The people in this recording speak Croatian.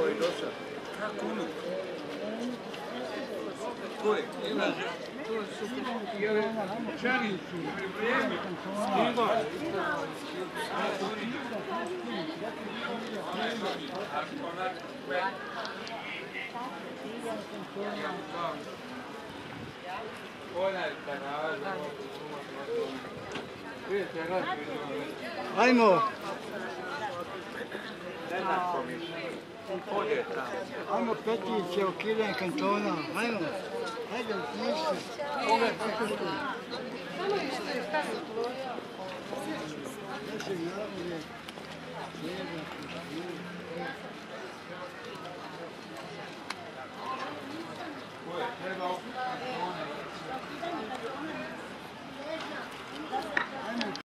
i do sad. Kako unuk? Ko je? Ilaže. To su čani su pripremi. Stigo. Ajmo! Ajmo petice o ukidanje kantona, ajmo! Hajde, ništa! Samo isto je šta se ploja.